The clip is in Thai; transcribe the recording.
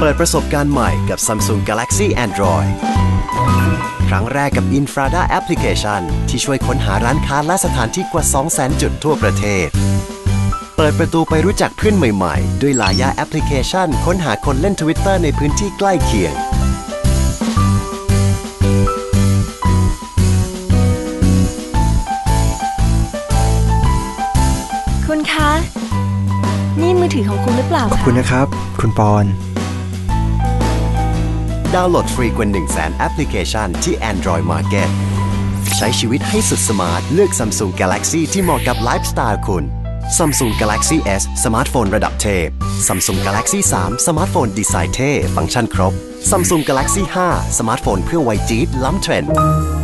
ปิดประสบการณ์ใหม่กับ Samsung Galaxy Android ครั้งแรกกับ Infrada Application ที่ช่วยค้นหาร้านค้าและสถานที่กว่า 200,000 จุดทั่วประเทศเปิดประตูไปรู้จักเพื่อนใหม่ๆด้วยหลายแอปพลิเคชันค้นหาคนเล่น Twitter ในพื้นที่ใกล้เคียงคุณคะนี่มือถือของคุณหรือเปล่าคะขอบคุณนะครับคุณปอนดาวน์โหลดฟรีกว่า 100,000 แอปพลิเคชันที่ Android Market ใช้ชีวิตให้สุดสมาร์ทเลือก Samsung Galaxy ที่เหมาะกับไลฟ์สไตล์คุณ Samsung Galaxy S สมาร์ทโฟนระดับเทพ Samsung Galaxy 3 สมาร์ทโฟนดีไซน์เท่ฟังก์ชันครบ Samsung Galaxy 5 สมาร์ทโฟนเพื่อวัยจี๊ดล้ำเทรนด์